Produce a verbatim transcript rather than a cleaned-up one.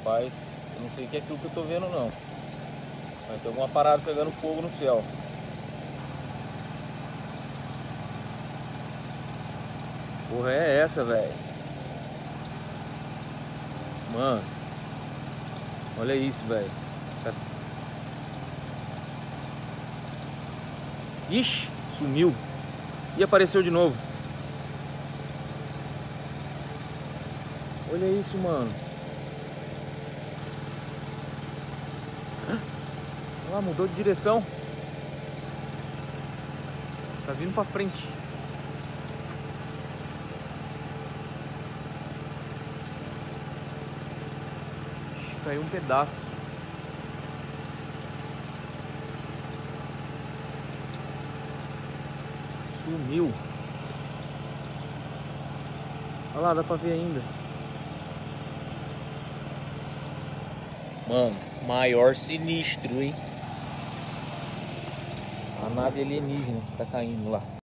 Rapaz, eu não sei o que é aquilo que eu tô vendo não. Mas tem alguma parada pegando fogo no céu. Porra é essa, velho? Mano, olha isso, velho. Tá- Ixi, sumiu. E apareceu de novo. Olha isso, mano. Olha lá, mudou de direção. Tá vindo pra frente. Ixi, caiu um pedaço. Sumiu. Olha lá, dá pra ver ainda. Mano, maior sinistro, hein? A nave alienígena tá caindo lá.